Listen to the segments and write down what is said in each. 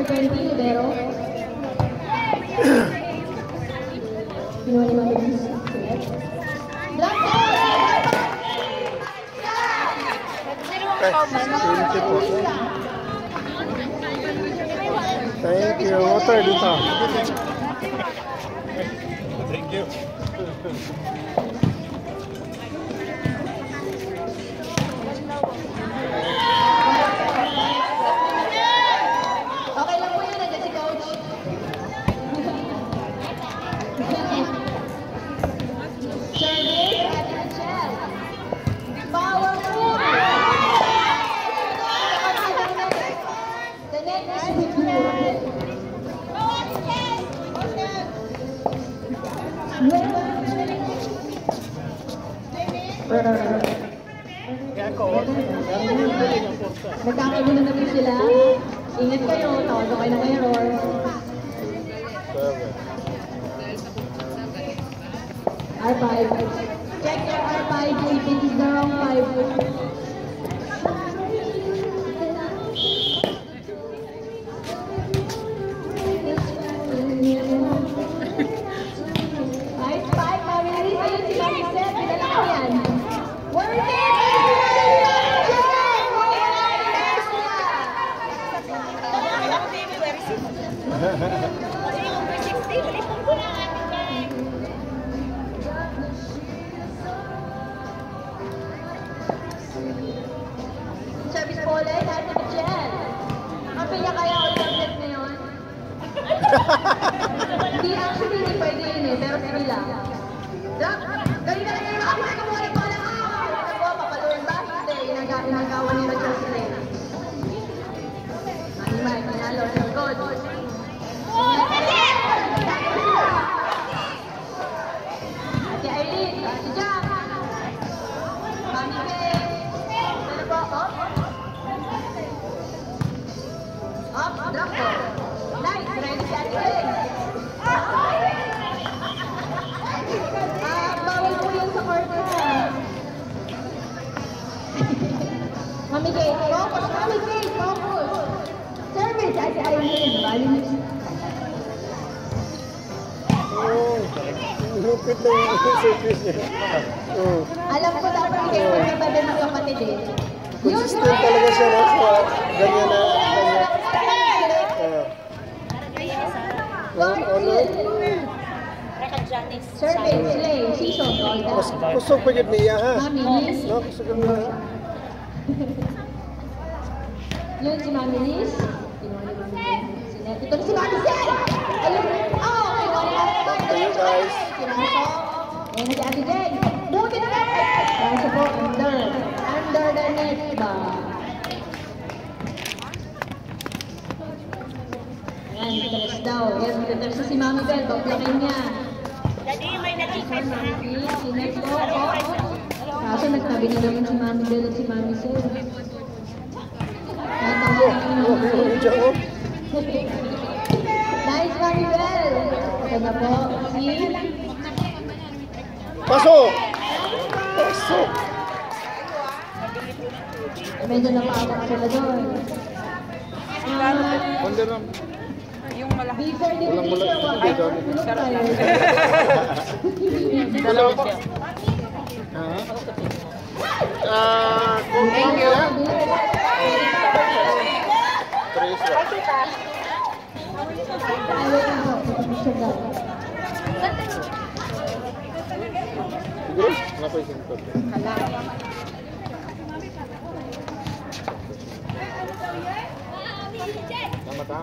20, Libero. Pinuha ni Mabilis. Drop Thank you. Water dito. Thank you. Okay lang po yun, nandiyan si Coach. Service at Michelle. Powerful. The net is with you. Nagkakagulo na din sila. Ingat kayo, tawag kayo ng error. R5. Check your R5 if it is the wrong 5. Nice 5, Mami. Ayun si Mami Seth. Pinala ko yan. Worth it! Service po ulit, Ate Michelle. Kape niya kaya o tablet na yun? Hindi, actually, hindi pwede yun eh, pero sige lang. Drop! Galing na kayo, ako na kumulit pa lang ako! Ito po, papaluin ba? Hindi, inagawa ni Roger Slay. Mike, nanalo, good. Ate Aileen, Ate Jack. Mami Kay. Ano po? Up, drop po. Nice, ready si Ate Kay. Bawal po yun sa court na. Mami Kay, focus, Mami Kay, focus. Service, Ate Aileen. Bali. Lupit na yung service niya. Alam ko dapat kayo magkatabi ng kapatid eh. Consistent talaga siya na sa ganyan na Survey, Slay, Season, kusog pa yun niya ha? Mami, Liz. No, kusog na ha? Yun si Mami Liz. Ito si Mami Sel! Ayun, Thank you guys. Ayan na si Ate Jen. Buti na lang! Kaso po, under the net ba? Ayan, tres daw. Yes, tres si Mami Bel. Pagplakin niya. Daddy, may nag-check na. Sinet po. Kaso nagtabi na naman si Mami Bel at si Mami Sel. Nice, Mami Bel! Ito na po, si... Pasok! Pasok! Medyo napaapak sila doon. Pandiram. Yung malaki. Before the Walang picture, mula- wag dito. tulog tayo. Dalawa po. Thank you. Tres ba? Siguro? Nga pa isang ito. Tama ta?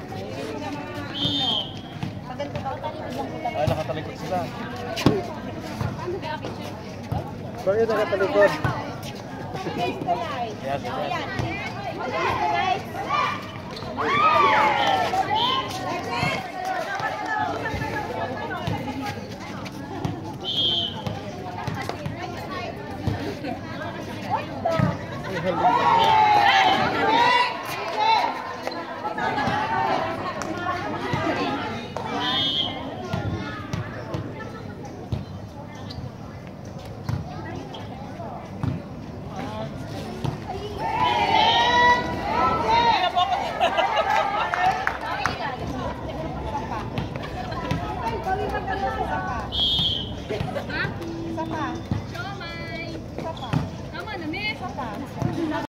Ay, nakatalikod sila. Bakit nakatalikod? Yes, Isa pa. Siomay. Isa pa. Tama na, may. Isa pa.